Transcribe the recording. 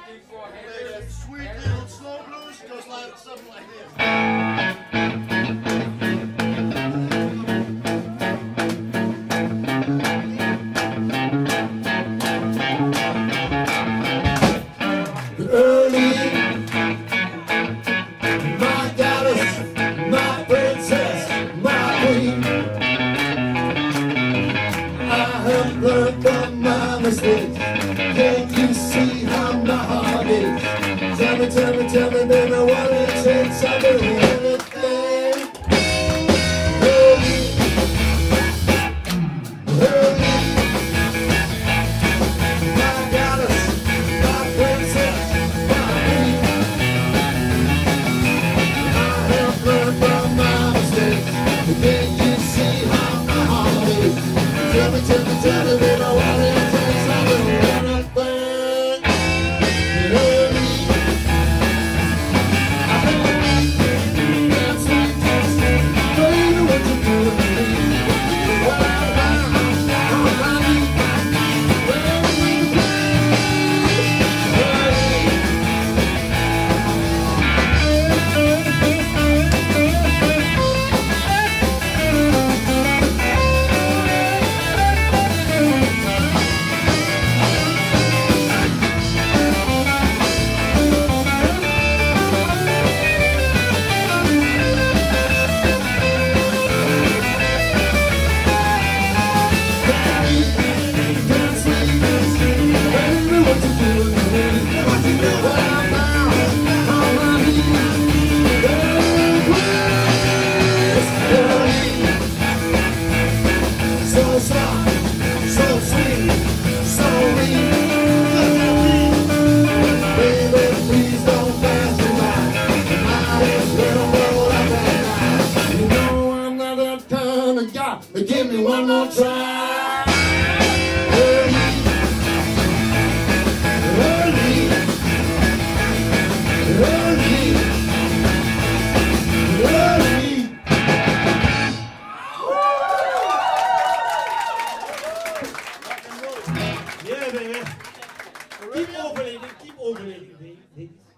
Play that sweet little slow blues, goes like something like this. Early, my goddess, my princess, my queen. I have learned from my mistakes. Can't you see how my heart is? Tell me, baby, what it takes. I'll do anything. Early, early, my goddess, my princess, my queen. I have learned from my mistakes. Can't you see how my heart is? Tell me, baby, what it takes. I'll do anything. Early, that's sweet, baby, what you do to me? What I need, baby, so soft, so sweet, so weak. Baby, please don't pass me by. I just don't know like that. You know I'm not that kind of guy, but give me one more try. Early, early, early, early. Yeah, baby. Keep overlating, baby.